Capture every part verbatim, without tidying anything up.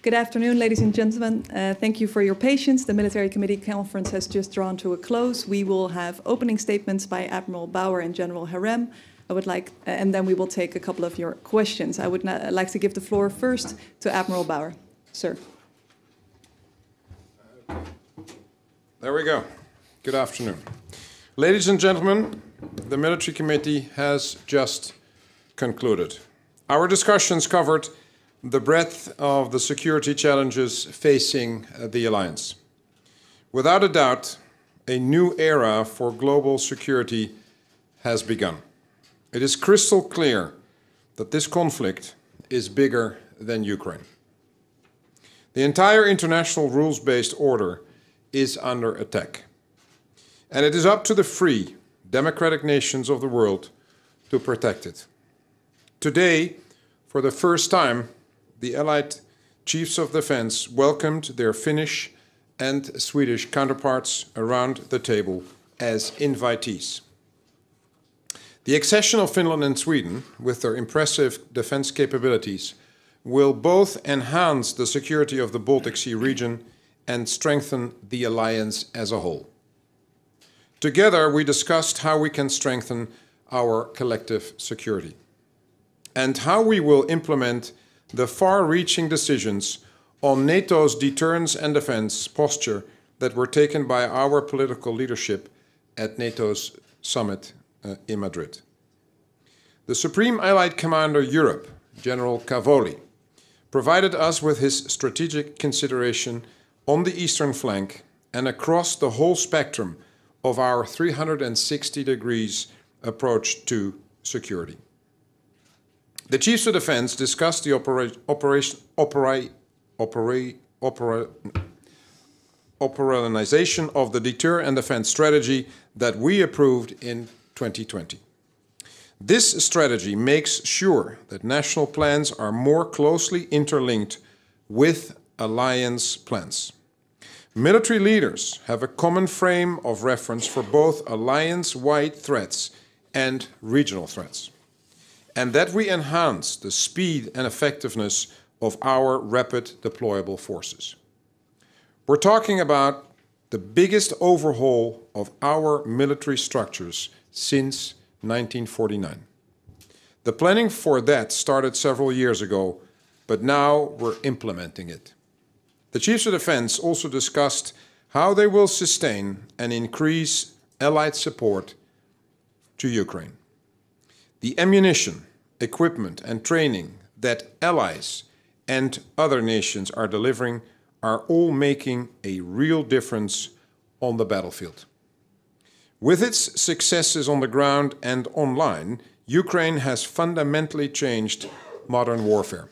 Good afternoon, ladies and gentlemen. Uh, thank you for your patience. The Military Committee Conference has just drawn to a close. We will have opening statements by Admiral Bauer and General Herem. I would like, uh, and then we will take a couple of your questions. I would uh, like to give the floor first to Admiral Bauer. Sir. There we go. Good afternoon. Ladies and gentlemen, the Military Committee has just concluded. Our discussions covered the breadth of the security challenges facing the Alliance. Without a doubt, a new era for global security has begun. It is crystal clear that this conflict is bigger than Ukraine. The entire international rules-based order is under attack. And it is up to the free, democratic nations of the world to protect it. Today, for the first time, the Allied Chiefs of Defense welcomed their Finnish and Swedish counterparts around the table as invitees. The accession of Finland and Sweden, with their impressive defense capabilities, will both enhance the security of the Baltic Sea region and strengthen the alliance as a whole. Together, we discussed how we can strengthen our collective security and how we will implement the far-reaching decisions on NATO's deterrence and defense posture that were taken by our political leadership at NATO's summit uh, in Madrid. The Supreme Allied Commander Europe, General Cavoli, provided us with his strategic consideration on the eastern flank and across the whole spectrum of our three hundred sixty degrees approach to security. The Chiefs of Defense discussed the opera, operation, opera, opera, opera, operationalization of the deter and defense strategy that we approved in twenty twenty. This strategy makes sure that national plans are more closely interlinked with alliance plans. Military leaders have a common frame of reference for both alliance-wide threats and regional threats, and that we enhance the speed and effectiveness of our rapid deployable forces. We're talking about the biggest overhaul of our military structures since nineteen forty-nine. The planning for that started several years ago, but now we're implementing it. The Chiefs of Defense also discussed how they will sustain and increase Allied support to Ukraine. The ammunition, equipment and training that allies and other nations are delivering are all making a real difference on the battlefield. With its successes on the ground and online, Ukraine has fundamentally changed modern warfare.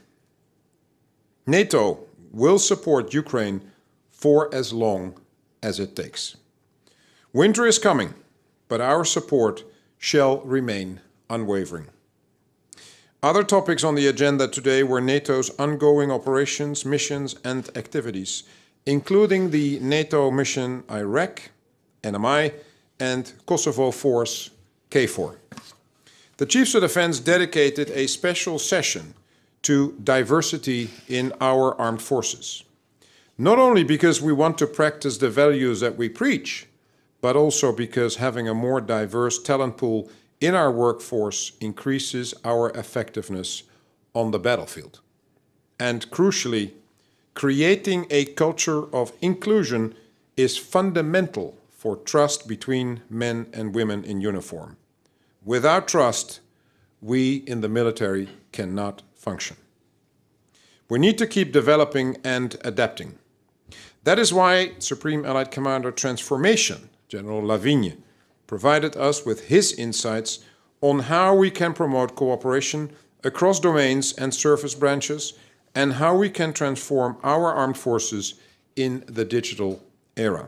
NATO will support Ukraine for as long as it takes. Winter is coming, but our support shall remain unwavering. Other topics on the agenda today were NATO's ongoing operations, missions and activities, including the NATO Mission Iraq, N M I, and Kosovo Force, K F O R. The Chiefs of Defense dedicated a special session to diversity in our armed forces. Not only because we want to practice the values that we preach, but also because having a more diverse talent pool in our workforce increases our effectiveness on the battlefield. And crucially, creating a culture of inclusion is fundamental for trust between men and women in uniform. Without trust, we in the military cannot function. We need to keep developing and adapting. That is why Supreme Allied Commander Transformation, General Lavigne, provided us with his insights on how we can promote cooperation across domains and service branches and how we can transform our armed forces in the digital era.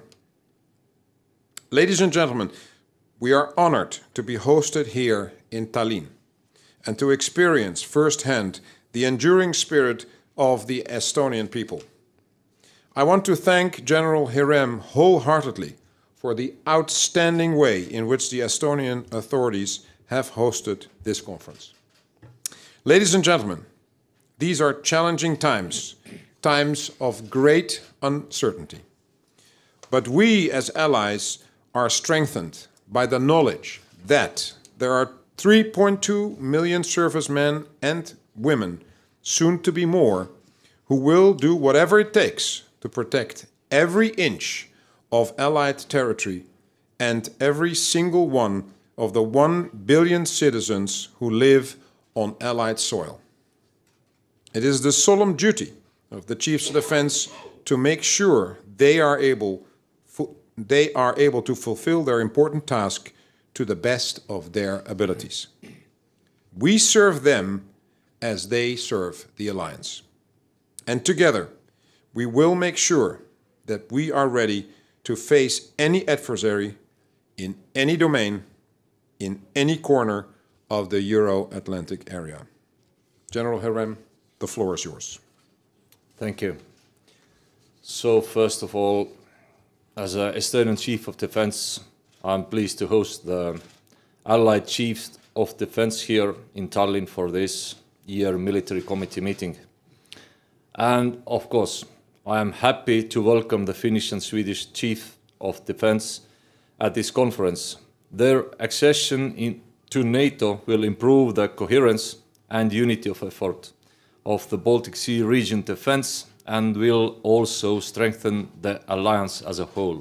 Ladies and gentlemen, we are honored to be hosted here in Tallinn and to experience firsthand the enduring spirit of the Estonian people. I want to thank General Herem wholeheartedly for the outstanding way in which the Estonian authorities have hosted this conference. Ladies and gentlemen, these are challenging times, times of great uncertainty. But we as allies are strengthened by the knowledge that there are three point two million servicemen and women, soon to be more, who will do whatever it takes to protect every inch of Allied territory and every single one of the one billion citizens who live on Allied soil. It is the solemn duty of the Chiefs of Defence to make sure they are able, they are able to fulfill their important task to the best of their abilities. We serve them as they serve the Alliance. And together, we will make sure that we are ready to face any adversary in any domain, in any corner of the Euro-Atlantic area. General Herem, the floor is yours. Thank you. So first of all, as an Estonian Chief of Defence, I'm pleased to host the Allied Chiefs of Defence here in Tallinn for this year military committee meeting. And of course, I am happy to welcome the Finnish and Swedish Chief of Defence at this conference. Their accession in, to NATO will improve the coherence and unity of effort of the Baltic Sea region defence and will also strengthen the alliance as a whole.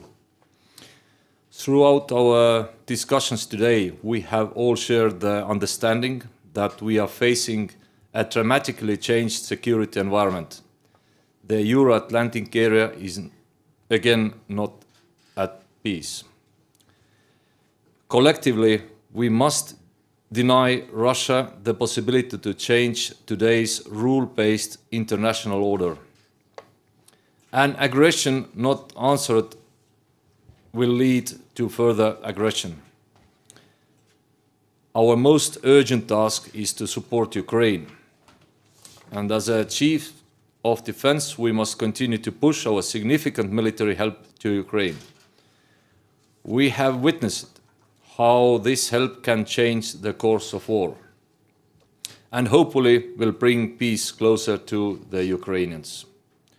Throughout our discussions today, we have all shared the understanding that we are facing a dramatically changed security environment. The Euro-Atlantic area is again not at peace. Collectively, we must deny Russia the possibility to change today's rule-based international order. An aggression not answered will lead to further aggression. Our most urgent task is to support Ukraine. And as a Chief of Defence, we must continue to push our significant military help to Ukraine. We have witnessed how this help can change the course of war and hopefully will bring peace closer to the Ukrainians.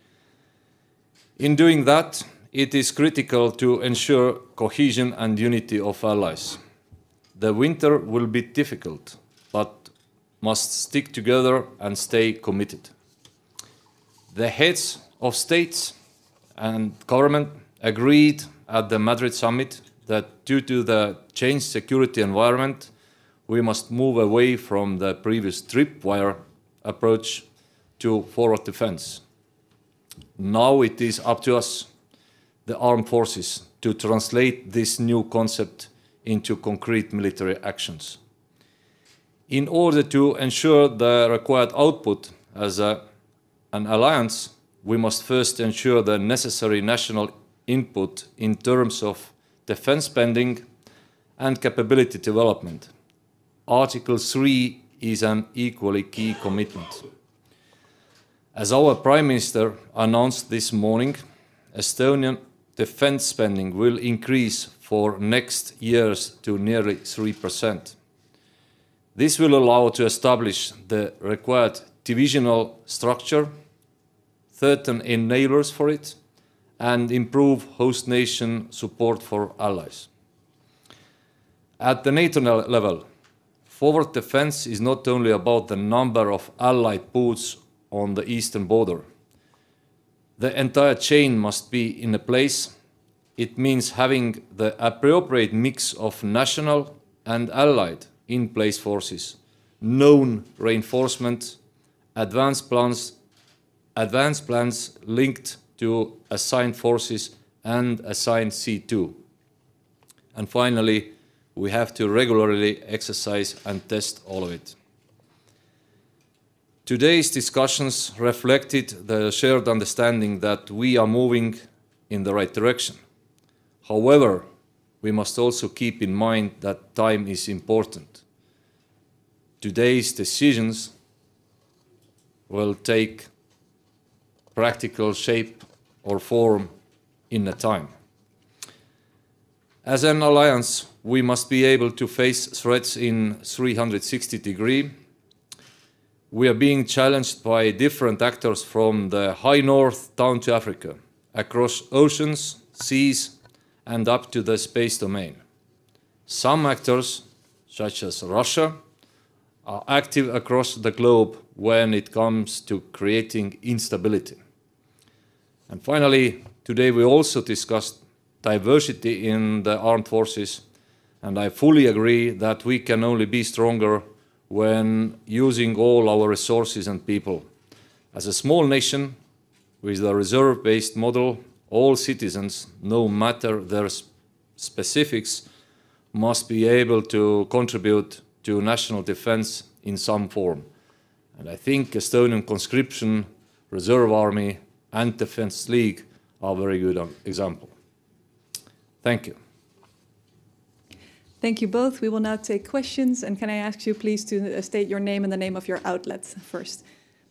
In doing that, it is critical to ensure cohesion and unity of allies. The winter will be difficult, but must stick together and stay committed. The heads of states and government agreed at the Madrid Summit that due to the changed security environment, we must move away from the previous tripwire approach to forward defense. Now it is up to us, the armed forces, to translate this new concept into concrete military actions. In order to ensure the required output as a, an alliance, we must first ensure the necessary national input in terms of defense spending and capability development. Article three is an equally key commitment. As our Prime Minister announced this morning, Estonian defense spending will increase for next years to nearly three percent. This will allow to establish the required divisional structure, certain enablers for it, and improve host nation support for allies. At the NATO level, forward defense is not only about the number of allied boots on the eastern border. The entire chain must be in a place. It means having the appropriate mix of national and allied in-place forces, known reinforcement, advanced plans, advanced plans linked to assigned forces and assigned C two. And finally, we have to regularly exercise and test all of it. Today's discussions reflected the shared understanding that we are moving in the right direction. However, we must also keep in mind that time is important. Today's decisions will take practical shape or form in a time. As an alliance, we must be able to face threats in three hundred sixty degree. we are being challenged by different actors from the high north down to Africa, across oceans, seas, and up to the space domain. Some actors, such as Russia, are active across the globe when it comes to creating instability. And finally, today we also discussed diversity in the armed forces, and I fully agree that we can only be stronger when using all our resources and people. As a small nation with a reserve-based model, all citizens, no matter their specifics, must be able to contribute to national defense in some form. And I think Estonian conscription, reserve army, and defense league are a very good example. Thank you. Thank you both. We will now take questions. And can I ask you please to state your name and the name of your outlet first?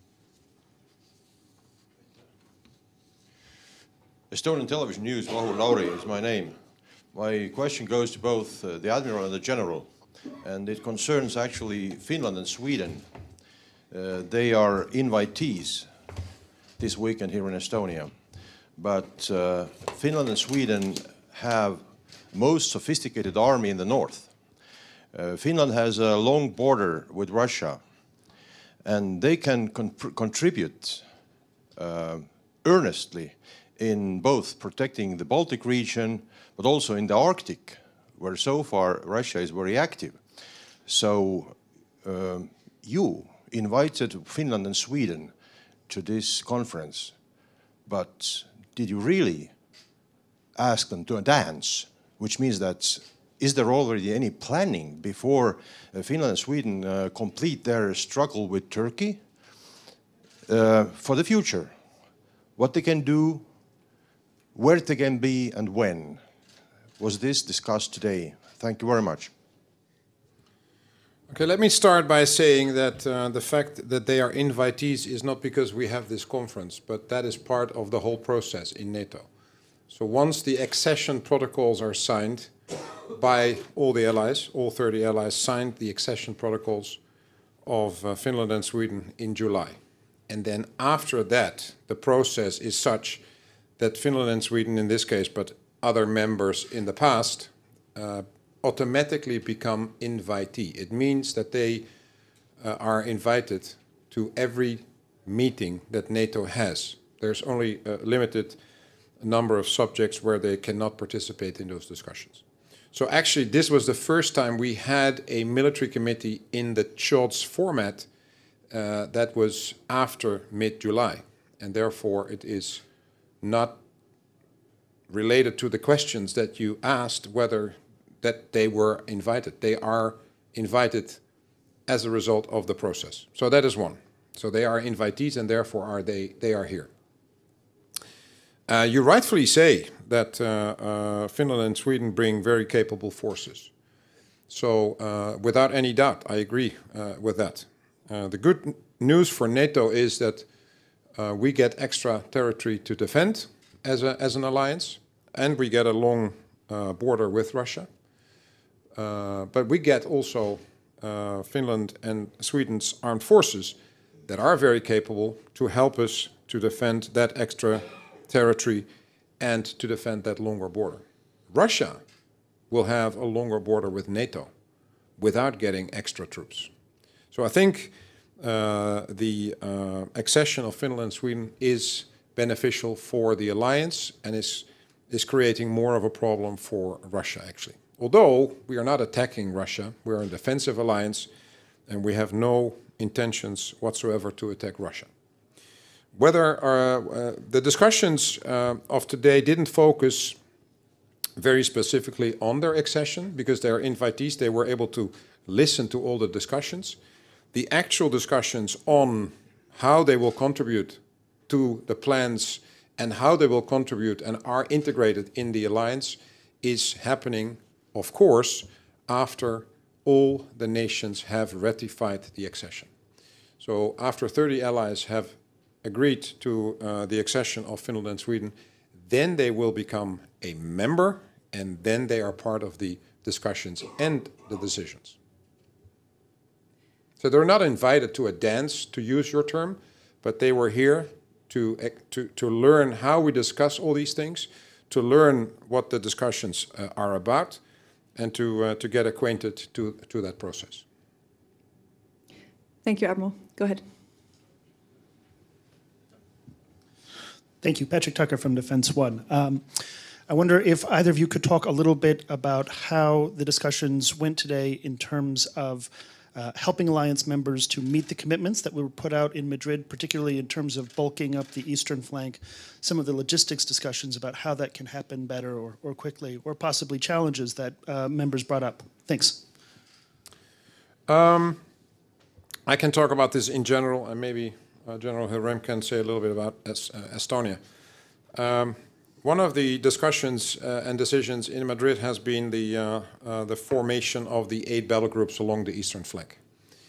Estonian Television News, Vahur Lauri is my name. My question goes to both uh, the Admiral and the General, and it concerns actually Finland and Sweden. Uh, they are invitees this weekend here in Estonia, but uh, Finland and Sweden have most sophisticated army in the north. Uh, Finland has a long border with Russia, and they can con contribute uh, earnestly in both protecting the Baltic region, but also in the Arctic, where so far Russia is very active. So uh, you invited Finland and Sweden to this conference, but did you really ask them to dance? Which means that, is there already any planning before uh, Finland and Sweden uh, complete their struggle with Turkey uh, for the future? What they can do, where they can be, and when? Was this discussed today? Thank you very much. Okay, let me start by saying that uh, the fact that they are invitees is not because we have this conference, but that is part of the whole process in NATO. So once the accession protocols are signed by all the allies, all thirty allies signed the accession protocols of uh, Finland and Sweden in July. And then after that, the process is such that Finland and Sweden in this case, but other members in the past, uh, automatically become invitee. It means that they uh, are invited to every meeting that NATO has. There's only a limited number of subjects where they cannot participate in those discussions. So actually this was the first time we had a military committee in the C H O D S format uh, that was after mid-July, and therefore it is not related to the questions that you asked whether that they were invited. They are invited as a result of the process. So that is one. So they are invitees and therefore are they, they are here. Uh, you rightfully say that uh, uh, Finland and Sweden bring very capable forces. So uh, without any doubt, I agree uh, with that. Uh, the good news for NATO is that uh, we get extra territory to defend as, a, as an alliance, and we get a long uh, border with Russia. Uh, but we get also uh, Finland and Sweden's armed forces that are very capable to help us to defend that extra territory and to defend that longer border. Russia will have a longer border with NATO without getting extra troops. So I think uh, the uh, accession of Finland and Sweden is beneficial for the alliance and is, is creating more of a problem for Russia, actually. Although we are not attacking Russia, we are a defensive alliance and we have no intentions whatsoever to attack Russia. Whether uh, uh, the discussions uh, of today didn't focus very specifically on their accession, because they are invitees, they were able to listen to all the discussions. The actual discussions on how they will contribute to the plans and how they will contribute and are integrated in the alliance is happening, of course, after all the nations have ratified the accession. So after thirty allies have agreed to uh, the accession of Finland and Sweden, then they will become a member, and then they are part of the discussions and the decisions. Does So they're not invited to a dance, to use your term, but they were here to, to, to learn how we discuss all these things, to learn what the discussions uh, are about, and to, uh, to get acquainted to, to that process. Thank you, Admiral. Go ahead. Thank you. Patrick Tucker from Defense One. Um, I wonder if either of you could talk a little bit about how the discussions went today in terms of uh, helping alliance members to meet the commitments that were put out in Madrid, particularly in terms of bulking up the eastern flank, some of the logistics discussions about how that can happen better or, or quickly, or possibly challenges that uh, members brought up. Thanks. Um, I can talk about this in general, and maybe uh, General Herem can say a little bit about es uh, Estonia. Um, one of the discussions uh, and decisions in Madrid has been the, uh, uh, the formation of the eight battle groups along the eastern flank.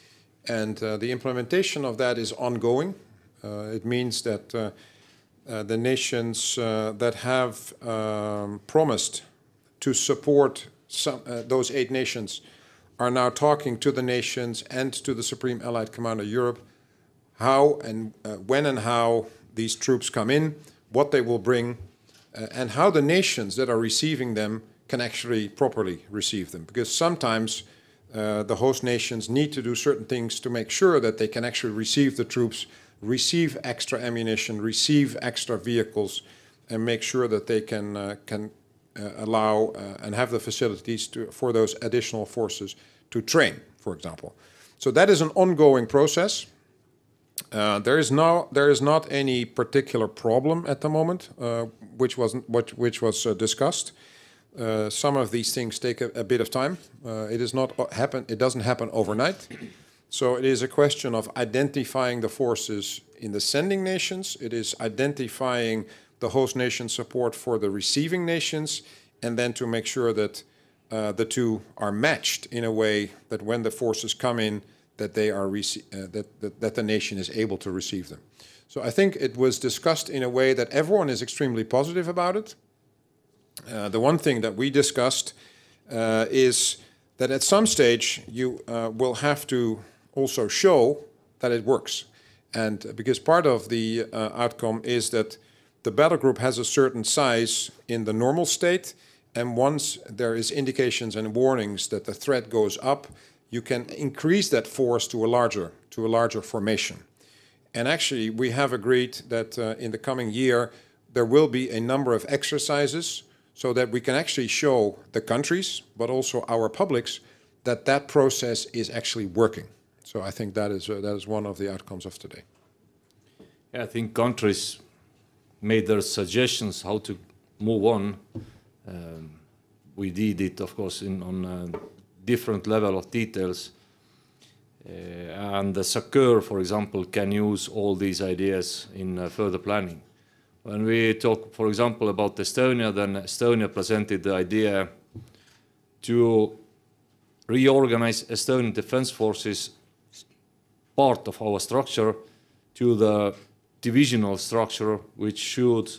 And uh, the implementation of that is ongoing. Uh, it means that uh, uh, the nations uh, that have um, promised to support some, uh, those eight nations are now talking to the nations and to the Supreme Allied Commander Europe how and uh, when and how these troops come in, what they will bring, uh, and how the nations that are receiving them can actually properly receive them. Because sometimes uh, the host nations need to do certain things to make sure that they can actually receive the troops, receive extra ammunition, receive extra vehicles, and make sure that they can, uh, can uh, allow uh, and have the facilities to, for those additional forces to train, for example. So that is an ongoing process. Uh, there is no, there is not any particular problem at the moment, uh, which was which, which was uh, discussed. Uh, some of these things take a, a bit of time. Uh, it is not happen. It doesn't happen overnight. So it is a question of identifying the forces in the sending nations. It is identifying the host nation support for the receiving nations, and then to make sure that uh, the two are matched in a way that when the forces come in, that they are uh, that, that that the nation is able to receive them. So I think it was discussed in a way that everyone is extremely positive about it. Uh, the one thing that we discussed uh, is that at some stage you uh, will have to also show that it works, and uh, because part of the uh, outcome is that the battle group has a certain size in the normal state, and once there is indications and warnings that the threat goes up, you can increase that force to a larger, to a larger formation. And actually, we have agreed that uh, in the coming year, there will be a number of exercises so that we can actually show the countries, but also our publics, that that process is actually working. So I think that is, uh, that is one of the outcomes of today. Yeah, I think countries made their suggestions how to move on. Um, we did it, of course, in, on uh, different level of details. Uh, and the SACEUR, for example, can use all these ideas in uh, further planning. When we talk, for example, about Estonia, then Estonia presented the idea to reorganize Estonian defense forces, part of our structure, to the divisional structure, which should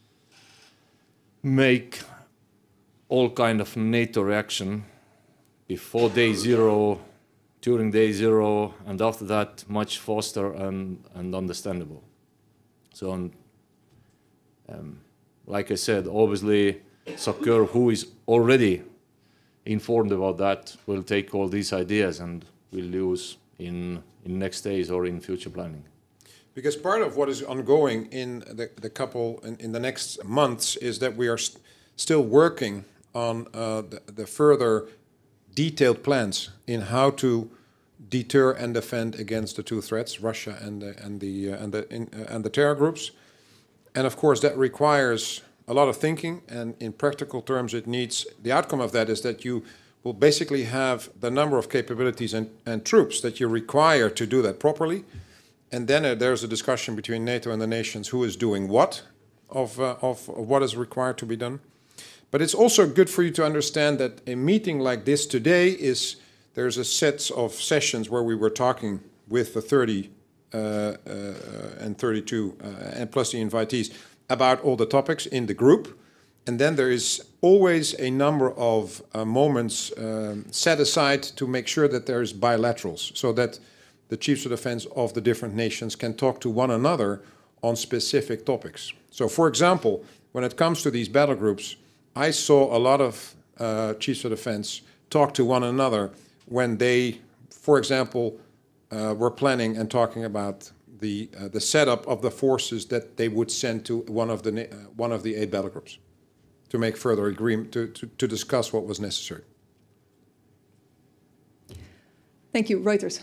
make all kind of NATO reaction before day zero, during day zero, and after that much faster and, and understandable. So, um, um, like I said, obviously SACEUR, who is already informed about that, will take all these ideas and will use in, in next days or in future planning. Because part of what is ongoing in the, the couple, in, in the next months, is that we are st still working on uh, the, the further detailed plans in how to deter and defend against the two threats, Russia and the, and the, uh, and the, in, uh, and the terror groups. And of course that requires a lot of thinking, and in practical terms it needs, the outcome of that is that you will basically have the number of capabilities and, and troops that you require to do that properly. And then uh, there's a discussion between NATO and the nations who is doing what of, uh, of, of what is required to be done. But it's also good for you to understand that a meeting like this today is, there's a set of sessions where we were talking with the thirty uh, uh, and thirty-two uh, and plus the invitees about all the topics in the group. And then there is always a number of uh, moments um, set aside to make sure that there's bilaterals, so that the chiefs of defense of the different nations can talk to one another on specific topics. So, for example, when it comes to these battle groups, I saw a lot of uh, chiefs of defense talk to one another when they, for example, uh, were planning and talking about the uh, the setup of the forces that they would send to one of the uh, one of the eight battle groups to make further agreement to, to, to discuss what was necessary. Thank you. Reuters.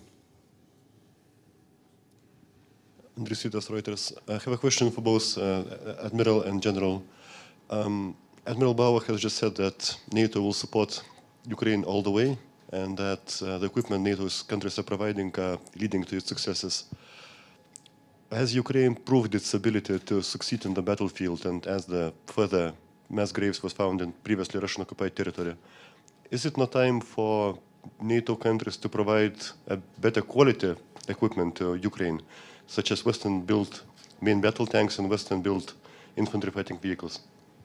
Andres Reuters. I have a question for both uh, Admiral and General. Um, Admiral Bauer has just said that NATO will support Ukraine all the way, and that uh, the equipment NATO's countries are providing are leading to its successes. Has Ukraine proved its ability to succeed in the battlefield, and as the further mass graves was found in previously Russian-occupied territory, is it not time for NATO countries to provide a better quality equipment to Ukraine, such as Western-built main battle tanks and Western-built infantry fighting vehicles?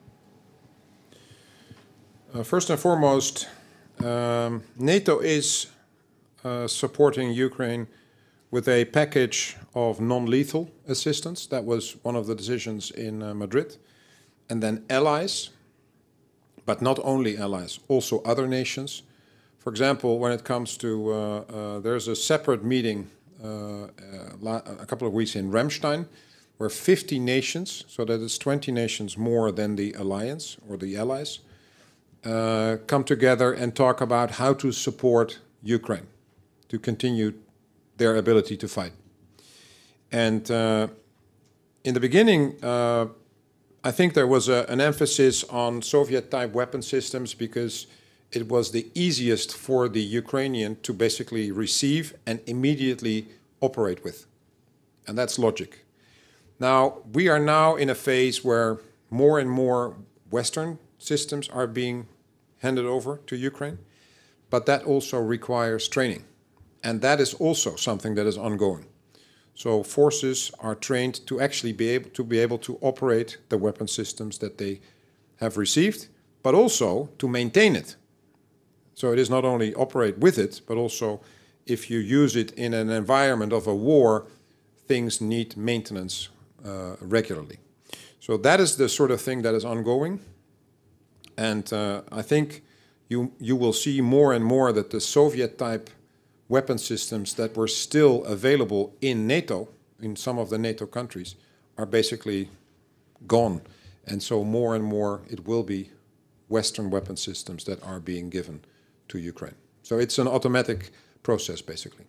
Uh, first and foremost, um, NATO is uh, supporting Ukraine with a package of non-lethal assistance. That was one of the decisions in uh, Madrid. And then allies, but not only allies, also other nations. For example, when it comes to, uh, uh, there's a separate meeting uh, uh, a couple of weeks in Ramstein, where fifty nations, so that is twenty nations more than the alliance or the allies, uh, come together and talk about how to support Ukraine to continue their ability to fight. And uh, in the beginning, uh, I think there was a, an emphasis on Soviet-type weapon systems because it was the easiest for the Ukrainian to basically receive and immediately operate with. And that's logic. Now, we are now in a phase where more and more Western systems are being handed over to Ukraine, but that also requires training. And that is also something that is ongoing. So forces are trained to actually be able to be able to operate the weapon systems that they have received, but also to maintain it. So it is not only operate with it, but also if you use it in an environment of a war, things need maintenance uh, regularly. So that is the sort of thing that is ongoing. And uh, I think you, you will see more and more that the Soviet-type weapon systems that were still available in NATO, in some of the NATO countries, are basically gone. And so more and more it will be Western weapon systems that are being given to Ukraine. So it's an automatic process, basically.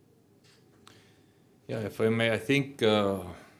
Yeah, if I may, I think uh,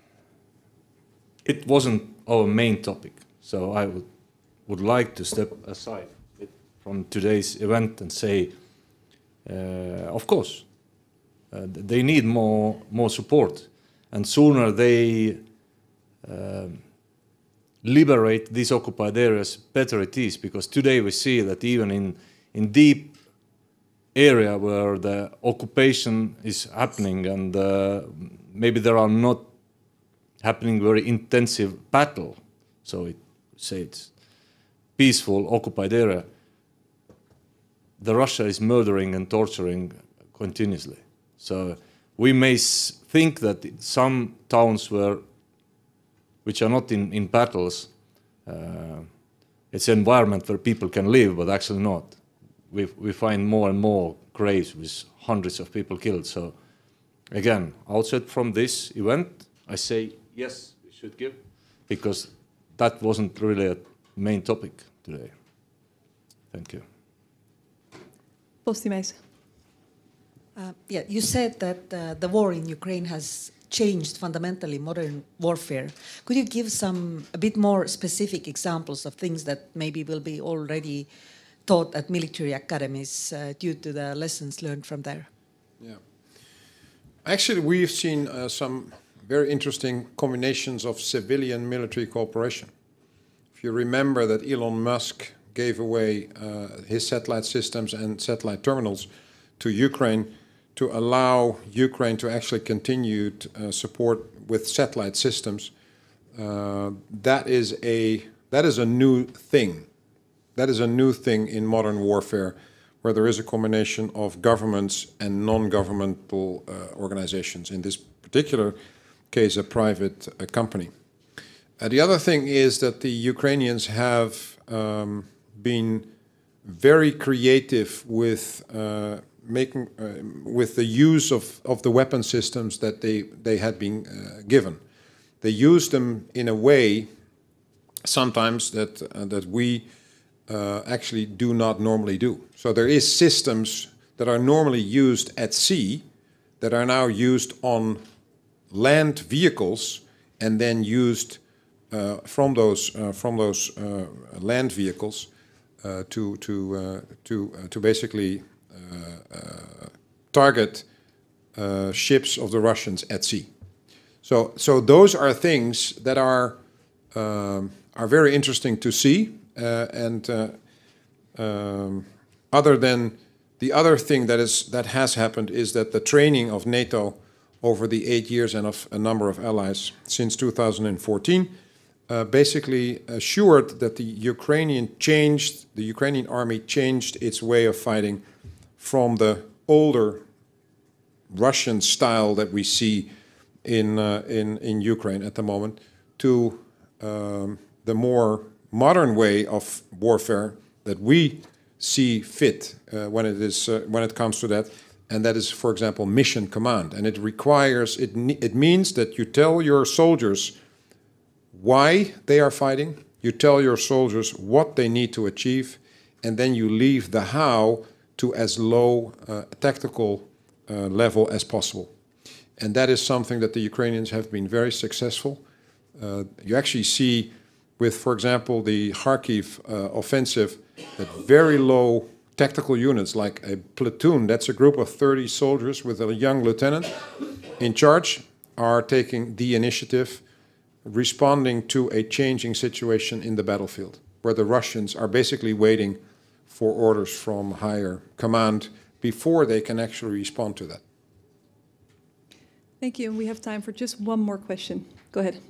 it wasn't our main topic. So I would, would like to step aside from today's event and say, Uh, of course, uh, they need more more support, and sooner they uh, liberate these occupied areas, better it is. Because today we see that even in in deep area where the occupation is happening, and uh, maybe there are not happening very intensive battle, so it say it's peaceful occupied area, the Russia is murdering and torturing continuously. So we may s think that some towns were, which are not in, in battles, uh, it's an environment where people can live, but actually not. We, we find more and more graves with hundreds of people killed. So again, outside from this event, I say, yes, we should give, because that wasn't really a main topic today. Thank you. Uh, yeah, you said that uh, the war in Ukraine has changed fundamentally modern warfare. Could you give some a bit more specific examples of things that maybe will be already taught at military academies uh, due to the lessons learned from there? Yeah. Actually, we've seen uh, some very interesting combinations of civilian-military cooperation. If you remember that Elon Musk gave away uh, his satellite systems and satellite terminals to Ukraine to allow Ukraine to actually continue to, uh, support with satellite systems. Uh, that is a that is a new thing. That is a new thing in modern warfare, where there is a combination of governments and non-governmental uh, organizations. In this particular case, a private uh, company. Uh, the other thing is that the Ukrainians have um, been very creative with uh, making uh, with the use of, of the weapon systems that they, they had been uh, given. They used them in a way sometimes that, uh, that we uh, actually do not normally do. So there is systems that are normally used at sea that are now used on land vehicles and then used uh, from those, uh, from those uh, land vehicles uh, to, to, uh, to, uh, to basically Uh, uh, target uh, ships of the Russians at sea. So, so those are things that are um, are very interesting to see. Uh, and uh, um, other than the other thing that is that has happened is that the training of NATO over the eight years and of a number of allies since two thousand fourteen uh, basically assured that the Ukrainian changed the Ukrainian army changed its way of fighting from the older Russian style that we see in uh, in in Ukraine at the moment to um, the more modern way of warfare that we see fit uh, when it is uh, when it comes to that, and that is, for example, mission command. And it requires it. It means that you tell your soldiers why they are fighting. You tell your soldiers what they need to achieve, and then you leave the how to as low uh, tactical uh, level as possible. And that is something that the Ukrainians have been very successful. Uh, you actually see with, for example, the Kharkiv uh, offensive, that very low tactical units, like a platoon, that's a group of thirty soldiers with a young lieutenant in charge, are taking the initiative, responding to a changing situation in the battlefield, where the Russians are basically waiting for orders from higher command before they can actually respond to that. Thank you. And we have time for just one more question. Go ahead.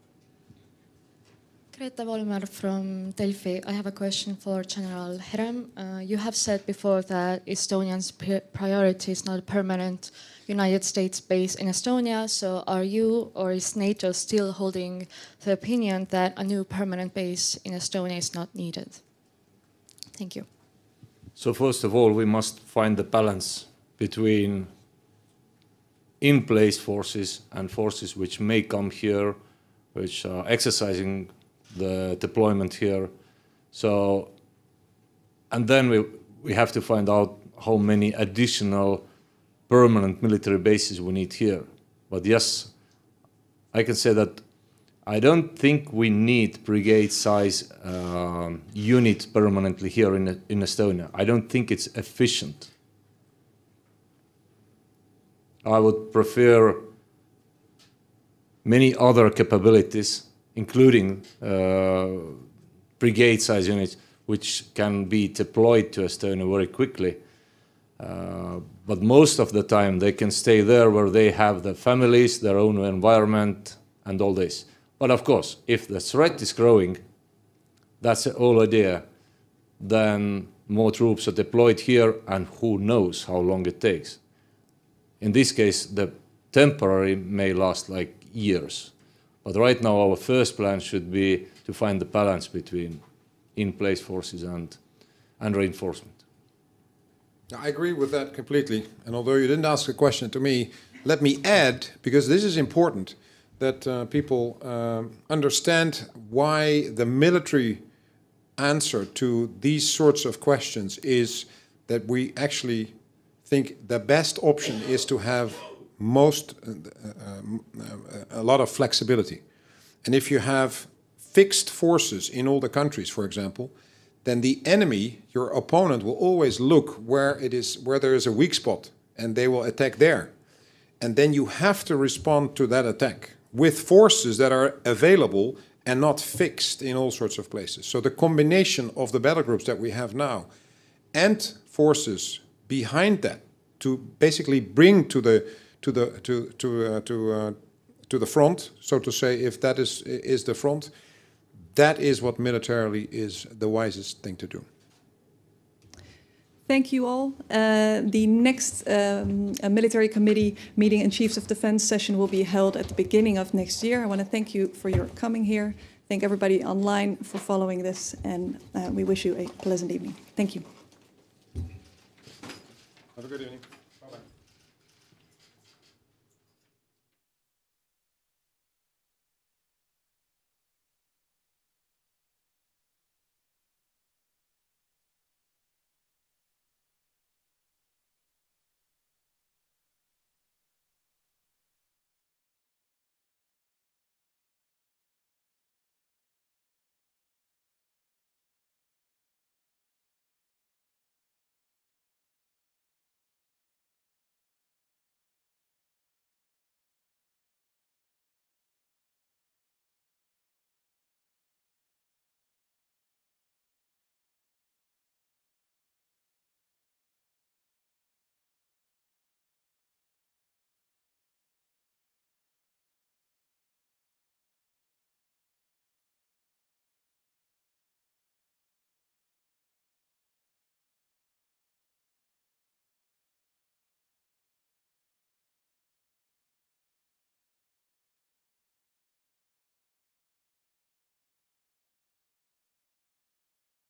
Greta Volmer from Delphi. I have a question for General Herem. Uh, you have said before that Estonians' priority is not a permanent United States base in Estonia. So are you or is NATO still holding the opinion that a new permanent base in Estonia is not needed? Thank you. So first of all, we must find the balance between in-place forces and forces which may come here, which are exercising the deployment here. So, and then we, we have to find out how many additional permanent military bases we need here. But yes, I can say that I don't think we need brigade-size uh, unit permanently here in, in Estonia. I don't think it's efficient. I would prefer many other capabilities, including uh, brigade-size units, which can be deployed to Estonia very quickly. Uh, but most of the time, they can stay there where they have their families, their own environment, and all this. But of course, if the threat is growing, that's the whole idea, then more troops are deployed here, and who knows how long it takes. In this case, the temporary may last like years. But right now, our first plan should be to find the balance between in-place forces and, and reinforcement. I agree with that completely. And although you didn't ask a question to me, let me add, because this is important, that uh, people uh, understand why the military answer to these sorts of questions is that we actually think the best option is to have most, uh, uh, a lot of flexibility. And if you have fixed forces in all the countries, for example, then the enemy, your opponent, will always look where it is, where there is a weak spot, and they will attack there. And then you have to respond to that attack with forces that are available and not fixed in all sorts of places. So the combination of the battle groups that we have now and forces behind that to basically bring to the to the to to uh, to uh, to the front, so to say, if that is is the front, that is what militarily is the wisest thing to do. Thank you all. Uh, the next um, Military Committee meeting and Chiefs of Defense session will be held at the beginning of next year. I want to thank you for your coming here. Thank everybody online for following this, and uh, we wish you a pleasant evening. Thank you. Have a good evening. Bye-bye.